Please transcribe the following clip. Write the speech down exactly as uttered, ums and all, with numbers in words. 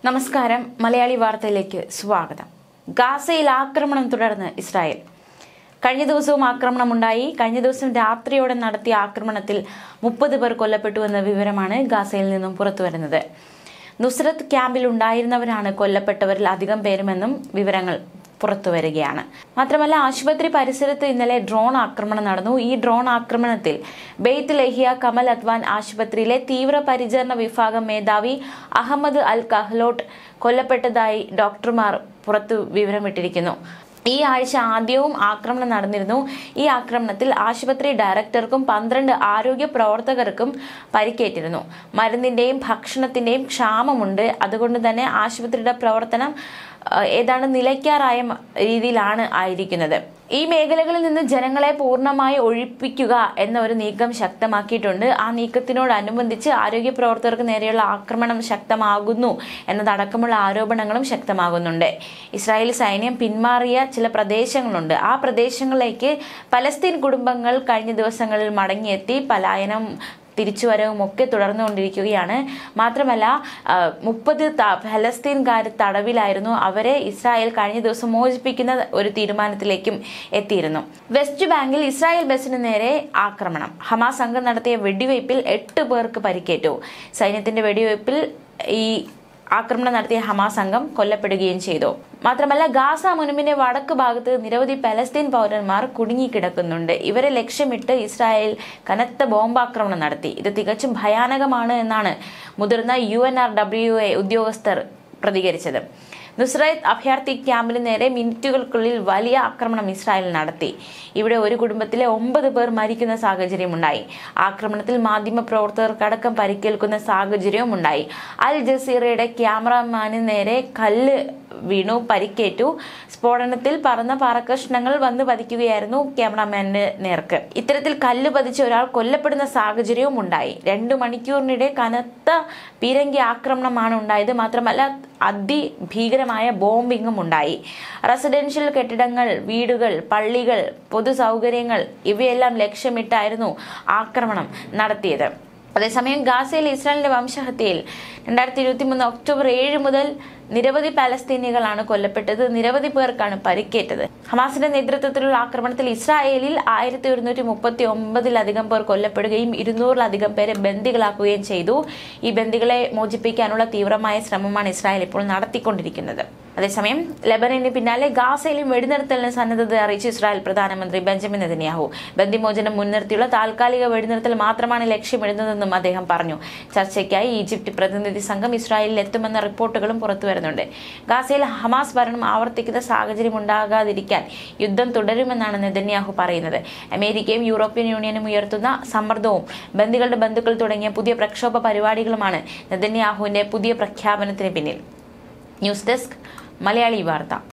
നമസ്കാരം. മലയാളി വാർത്തയിലേക്ക് സ്വാഗതം. ഗാസയിൽ ആക്രമണം തുടർന്ന് ഇസ്രായേൽ. കഴിഞ്ഞ ദിവസവും ആക്രമണമുണ്ടായി. കഴിഞ്ഞ ദിവസം രാത്രിയോടെ നടത്തിയ ആക്രമണത്തിൽ മുപ്പത് പേർ കൊല്ലപ്പെട്ടുവെന്ന വിവരമാണ് ഗാസയിൽ നിന്നും പുറത്തുവരുന്നത്. നുസ്രത്ത് ക്യാമ്പിൽ ഉണ്ടായിരുന്നവരാണ് കൊല്ലപ്പെട്ടവരിൽ അധികം പേരുമെന്നും വിവരങ്ങൾ പുറത്തുവരികയാണ്. മാത്രമല്ല, ആശുപത്രി പരിസരത്ത് ഇന്നലെ ഡ്രോൺ ആക്രമണം നടന്നു. ഈ ഡ്രോൺ ആക്രമണത്തിൽ ബെയ്ത്ത് ലഹിയ കമൽ അദ്വാൻ ആശുപത്രിയിലെ തീവ്രപരിചരണ വിഭാഗം മേധാവി അഹമ്മദ് അൽ കഹ്ലോട്ട് കൊല്ലപ്പെട്ടതായി ഡോക്ടർമാർ പുറത്തു വിവരമിട്ടിരിക്കുന്നു. ഈ ആഴ്ച ആദ്യവും ആക്രമണം നടന്നിരുന്നു. ഈ ആക്രമണത്തിൽ ആശുപത്രി ഡയറക്ടർക്കും പന്ത്രണ്ട് ആരോഗ്യ പ്രവർത്തകർക്കും പരിക്കേറ്റിരുന്നു. മരുന്നിന്റെയും ഭക്ഷണത്തിന്റെയും ക്ഷാമമുണ്ട്. അതുകൊണ്ട് തന്നെ ആശുപത്രിയുടെ പ്രവർത്തനം ഏതാണ്ട് നിലയ്ക്കാറായ രീതിയിലാണ് ആയിരിക്കുന്നത്. ഈ മേഖലകളിൽ നിന്ന് ജനങ്ങളെ പൂർണ്ണമായി ഒഴിപ്പിക്കുക എന്ന ഒരു നീക്കം ശക്തമാക്കിയിട്ടുണ്ട്. ആ നീക്കത്തിനോടനുബന്ധിച്ച് ആരോഗ്യ പ്രവർത്തകർക്ക് നേരെയുള്ള ആക്രമണം ശക്തമാകുന്നു എന്നതടക്കമുള്ള ആരോപണങ്ങളും ശക്തമാകുന്നുണ്ട്. ഇസ്രായേൽ സൈന്യം പിന്മാറിയ ചില പ്രദേശങ്ങളുണ്ട്. ആ പ്രദേശങ്ങളിലേക്ക് പലസ്തീൻ കുടുംബങ്ങൾ കഴിഞ്ഞ ദിവസങ്ങളിൽ മടങ്ങിയെത്തി. പലായനം തിരിച്ചുവരവും ഒക്കെ തുടർന്നുകൊണ്ടിരിക്കുകയാണ്. മാത്രമല്ല, മുപ്പത് ഫലസ്തീൻകാർ തടവിലായിരുന്നു. അവരെ ഇസ്രായേൽ കഴിഞ്ഞ ദിവസം മോചിപ്പിക്കുന്ന ഒരു തീരുമാനത്തിലേക്കും എത്തിയിരുന്നു. വെസ്റ്റ് ബാങ്കിൽ ഇസ്രായേൽ ബസിന് നേരെ ആക്രമണം. ഹമാസ് സംഘം നടത്തിയ വെടിവയ്പിൽ എട്ട് പേർക്ക് പരിക്കേറ്റു. സൈന്യത്തിന്റെ വെടിവയ്പിൽ ഈ ആക്രമണം നടത്തിയ ഹമാസ് സംഘം കൊല്ലപ്പെടുകയും ചെയ്തു. മാത്രമല്ല, ഗാസ മുനമ്പിന്റെ വടക്ക് ഭാഗത്ത് നിരവധി പലസ്തീൻ പൗരന്മാർ കുടുങ്ങിക്കിടക്കുന്നുണ്ട്. ഇവരെ ലക്ഷ്യമിട്ട് ഇസ്രായേൽ കനത്ത ബോംബാക്രമണം നടത്തി. ഇത് തികച്ചും ഭയാനകമാണ് എന്നാണ് മുതിർന്ന U N R W A ഉദ്യോഗസ്ഥർ പ്രതികരിച്ചത്. നുസ്രത്ത് അഭയാർത്ഥി ക്യാമ്പിന് നേരെ മിനിറ്റുകൾക്കുള്ളിൽ വലിയ ആക്രമണം ഇസ്രായേൽ നടത്തി. ഇവിടെ ഒരു കുടുംബത്തിലെ ഒമ്പത് പേർ മരിക്കുന്ന സാഹചര്യമുണ്ടായി. ആക്രമണത്തിൽ മാധ്യമ പ്രവർത്തകർക്കടക്കം പരിക്കേൽക്കുന്ന സാഹചര്യവും ഉണ്ടായി. അൽ ജസീറയുടെ ക്യാമറമാന് നേരെ കല്ല് വീണു, പരിക്കേറ്റു. സ്ഫോടനത്തിൽ പറന്ന പാറക്കഷ്ണങ്ങൾ വന്ന് പതിക്കുകയായിരുന്നു ക്യാമറമാന്റെ നേർക്ക്. ഇത്തരത്തിൽ കല്ല് പതിച്ച ഒരാൾ കൊല്ലപ്പെടുന്ന സാഹചര്യവും ഉണ്ടായി. രണ്ടു മണിക്കൂറിനിടെ കനത്ത പീരങ്കി ആക്രമണമാണ് ഉണ്ടായത്. മാത്രമല്ല, അതിഭീകരമായ ബോംബിങ്ങും ഉണ്ടായി. റെസിഡൻഷ്യൽ കെട്ടിടങ്ങൾ, വീടുകൾ, പള്ളികൾ, പൊതു സൗകര്യങ്ങൾ ഇവയെല്ലാം ലക്ഷ്യമിട്ടായിരുന്നു ആക്രമണം നടത്തിയത്. അതേസമയം ഗാസയിൽ ഇസ്രായേലിന്റെ വംശഹത്യയിൽ രണ്ടായിരത്തി ഇരുപത്തി മൂന്ന് ഒക്ടോബർ ഏഴ് മുതൽ നിരവധി പാലസ്തീനികളാണ് കൊല്ലപ്പെട്ടത്. നിരവധി പേർക്കാണ് പരിക്കേറ്റത്. ഹമാസിന്റെ നേതൃത്വത്തിലുള്ള ആക്രമണത്തിൽ ഇസ്രായേലിൽ ആയിരത്തി ഒരുന്നൂറ്റി മുപ്പത്തി ഒമ്പതിലധികം പേർ കൊല്ലപ്പെടുകയും ഇരുന്നൂറിലധികം പേരെ ബന്ദികളാക്കുകയും ചെയ്തു. ഈ ബന്ദികളെ മോചിപ്പിക്കാനുള്ള തീവ്രമായ ശ്രമമാണ് ഇസ്രായേൽ ഇപ്പോൾ നടത്തിക്കൊണ്ടിരിക്കുന്നത്. അതേസമയം ലെബനന് പിന്നാലെ ഗാസയിലും വെടിനിർത്തലിന് സന്നദ്ധത അറിയിച്ച് ഇസ്രായേൽ പ്രധാനമന്ത്രി ബെഞ്ചമിൻ നെതന്യാഹു. ബന്ദിമോചനം മുൻനിർത്തിയുള്ള താൽക്കാലിക വെടിനിർത്തൽ മാത്രമാണ് ലക്ഷ്യമിടുന്നതെന്നും അദ്ദേഹം പറഞ്ഞു. ചർച്ചയ്ക്കായി ഈജിപ്ത് പ്രതിനിധി സംഘം ഇസ്രായേലിൽ എത്തുമെന്ന റിപ്പോർട്ടുകളും പുറത്തുവരുന്നുണ്ട്. ഗാസയിൽ ഹമാസ് ഭരണം ആവർത്തിക്കുന്ന സാഹചര്യം ഉണ്ടാകാതിരിക്കാൻ യുദ്ധം തുടരുമെന്നാണ് നെതന്യാഹു പറയുന്നത്. അമേരിക്കയും യൂറോപ്യൻ യൂണിയനും ഉയർത്തുന്ന സമ്മർദ്ദവും ബന്ദികളുടെ ബന്ധുക്കൾ തുടങ്ങിയ പുതിയ പ്രക്ഷോഭ പരിപാടികളുമാണ് നെതന്യാഹുവിന്റെ പുതിയ പ്രഖ്യാപനത്തിന് പിന്നിൽ. ന്യൂസ് ഡെസ്ക്, മലയാളി വാർത്ത.